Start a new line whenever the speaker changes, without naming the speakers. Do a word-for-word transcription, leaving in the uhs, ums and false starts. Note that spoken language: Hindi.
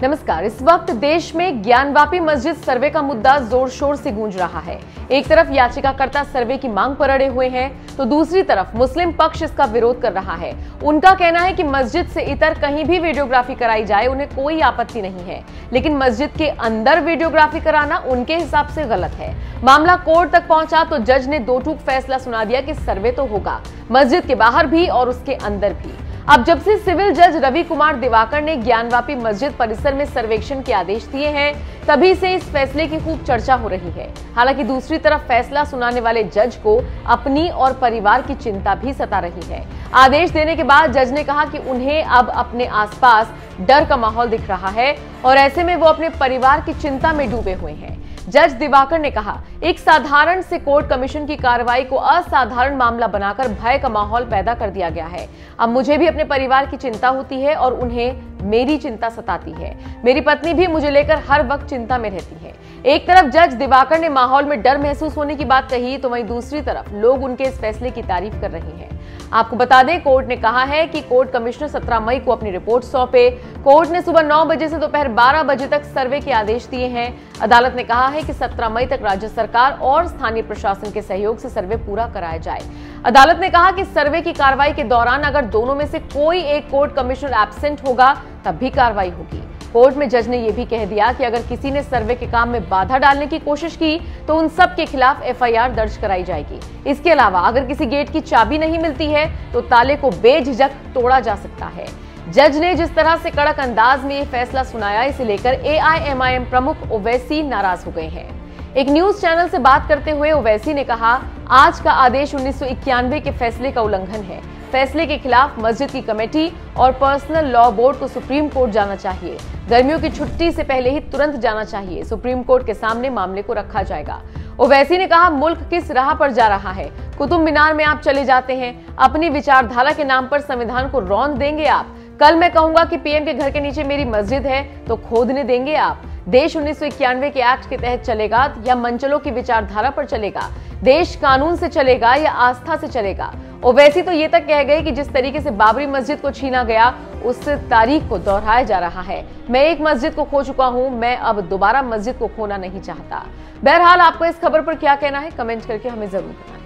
नमस्कार। इस वक्त देश में ज्ञानवापी मस्जिद सर्वे का मुद्दा जोर शोर से गूंज रहा है। एक तरफ याचिकाकर्ता सर्वे की मांग पर अड़े हुए हैं, तो दूसरी तरफ मुस्लिम पक्ष इसका विरोध कर रहा है। उनका कहना है कि मस्जिद से इतर कहीं भी वीडियोग्राफी कराई जाए उन्हें कोई आपत्ति नहीं है, लेकिन मस्जिद के अंदर वीडियोग्राफी कराना उनके हिसाब से गलत है। मामला कोर्ट तक पहुंचा तो जज ने दो टूक फैसला सुना दिया कि सर्वे तो होगा, मस्जिद के बाहर भी और उसके अंदर भी। अब जब से सिविल जज रवि कुमार दिवाकर ने ज्ञानवापी मस्जिद परिसर में सर्वेक्षण के आदेश दिए हैं, तभी से इस फैसले की खूब चर्चा हो रही है। हालांकि दूसरी तरफ फैसला सुनाने वाले जज को अपनी और परिवार की चिंता भी सता रही है। आदेश देने के बाद जज ने कहा कि उन्हें अब अपने आसपास डर का माहौल दिख रहा है और ऐसे में वो अपने परिवार की चिंता में डूबे हुए हैं। जज दिवाकर ने कहा, एक साधारण से कोर्ट कमीशन की कार्रवाई को असाधारण मामला बनाकर भय का माहौल पैदा कर दिया गया है। अब मुझे भी अपने परिवार की चिंता होती है और उन्हें मेरी चिंता सताती है। मेरी पत्नी भी मुझे लेकर हर वक्त चिंता में रहती है। एक तरफ जज दिवाकर ने माहौल में डर महसूस होने की बात कही, तो वहीं दूसरी तरफ लोग उनके इस फैसले की तारीफ कर रहे हैं। आपको बता दें, कोर्ट ने कहा है कि कोर्ट कमिश्नर सत्रह मई को अपनी रिपोर्ट सौंपे। कोर्ट ने सुबह नौ बजे से दोपहर बारह बजे तक सर्वे के आदेश दिए हैं। अदालत ने कहा है कि सत्रह मई तक राज्य सरकार और स्थानीय प्रशासन के सहयोग से सर्वे पूरा कराया जाए। अदालत ने कहा कि सर्वे की कार्रवाई के दौरान अगर दोनों में से कोई एक कोर्ट कमिश्नर एब्सेंट होगा तब भी कार्रवाई होगी। कोर्ट में जज ने यह भी कह दिया कि अगर किसी ने सर्वे के काम में बाधा डालने की कोशिश की तो उन सब के खिलाफ एफ आई आर दर्ज कराई जाएगी। इसके अलावा अगर किसी गेट की चाबी नहीं मिलती है तो ताले को बेझिझक तोड़ा जा सकता है। जज ने जिस तरह से कड़क अंदाज में ये फैसला सुनाया, इसे लेकर ए आई एम आई एम प्रमुख ओवैसी नाराज हो गए हैं। एक न्यूज चैनल से बात करते हुए ओवैसी ने कहा, आज का आदेश उन्नीस सौ इक्यानवे के फैसले का उल्लंघन है। फैसले के खिलाफ मस्जिद की कमेटी और पर्सनल लॉ बोर्ड को सुप्रीम कोर्ट जाना चाहिए। गर्मियों की छुट्टी से पहले ही तुरंत जाना चाहिए। सुप्रीम कोर्ट के सामने मामले को रखा जाएगा। ओवैसी ने कहा, मुल्क किस राह पर जा रहा है? कुतुब मीनार में आप चले जाते हैं, अपनी विचारधारा के नाम पर संविधान को रौंद देंगे आप। कल मैं कहूंगा कि पी एम के घर के नीचे मेरी मस्जिद है तो खोदने देंगे आप। देश उन्नीस सौ इक्यानवे के एक्ट के तहत चलेगा या मंचलों की विचारधारा पर चलेगा? देश कानून से चलेगा या आस्था से चलेगा? ओवैसी तो ये तक कह गए कि जिस तरीके से बाबरी मस्जिद को छीना गया, उस तारीख को दोहराया जा रहा है। मैं एक मस्जिद को खो चुका हूं, मैं अब दोबारा मस्जिद को खोना नहीं चाहता। बहरहाल, आपको इस खबर पर क्या कहना है, कमेंट करके हमें जरूर बताएं।